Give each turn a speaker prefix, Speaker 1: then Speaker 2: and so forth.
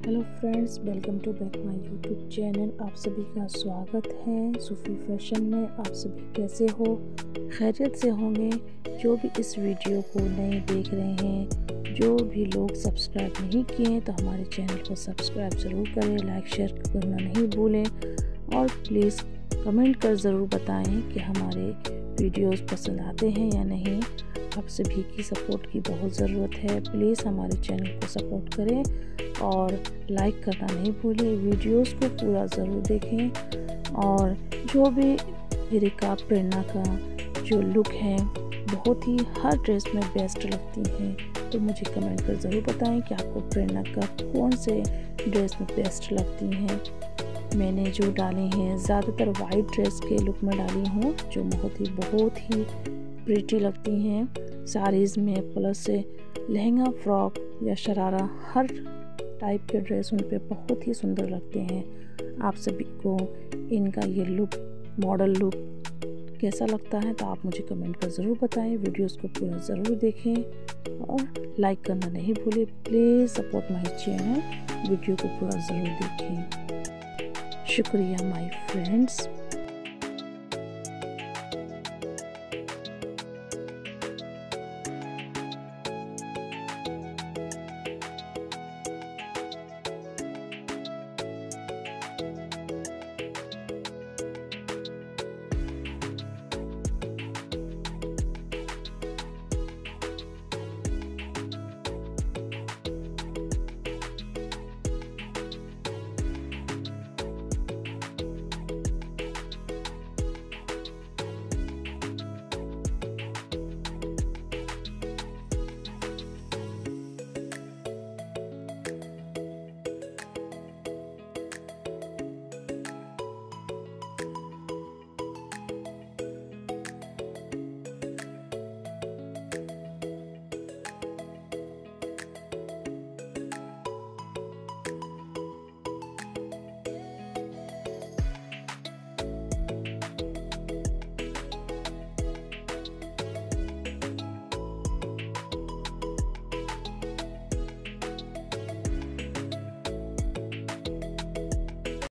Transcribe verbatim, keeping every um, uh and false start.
Speaker 1: Hello friends, welcome to back my YouTube channel. आप सभी का स्वागत है सूफी फैशन में। आप सभी कैसे हो? खैरियत से होंगे। जो भी इस वीडियो को नए देख रहे हैं, जो भी लोग सब्सक्राइब नहीं किए हैं, तो हमारे चैनल को सब्सक्राइब ज़रूर करें, लाइक शेयर करना नहीं भूलें और प्लीज़ कमेंट कर ज़रूर बताएं कि हमारे वीडियोस पसंद आते हैं या नहीं। आप सभी की सपोर्ट की बहुत ज़रूरत है। प्लीज़ हमारे चैनल को सपोर्ट करें और लाइक करना नहीं भूलें। वीडियोस को पूरा ज़रूर देखें और जो भी मेरे का प्रेरणा का जो लुक है, बहुत ही हर ड्रेस में बेस्ट लगती हैं। तो मुझे कमेंट कर ज़रूर बताएं कि आपको प्रेरणा का कौन से ड्रेस में बेस्ट लगती हैं। मैंने जो डाले हैं ज़्यादातर वाइट ड्रेस के लुक में डाली हूँ, जो बहुत ही बहुत ही प्रिटी लगती हैं साड़ीज़ में, प्लस से लहंगा, फ्रॉक या शरारा, हर टाइप के ड्रेस उन पे बहुत ही सुंदर लगते हैं। आप सभी को इनका ये लुक, मॉडल लुक कैसा लगता है, तो आप मुझे कमेंट कर ज़रूर बताएं। वीडियोस को पूरा ज़रूर देखें और लाइक करना नहीं भूलें। Please support my channel, video को पूरा ज़रूर देखें। शुक्रिया माय फ्रेंड्स।